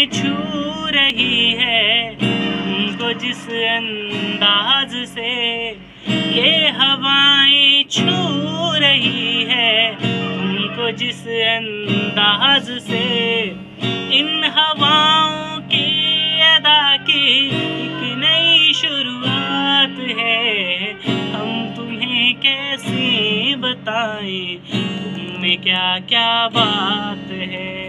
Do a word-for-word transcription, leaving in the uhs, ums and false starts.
हवाएं छू रही है तुमको जिस अंदाज से, ये हवाएं छू रही है तुमको जिस अंदाज से। इन हवाओं की अदा की एक नई शुरुआत है, हम तुम्हें कैसे बताएं तुम में क्या क्या बात है।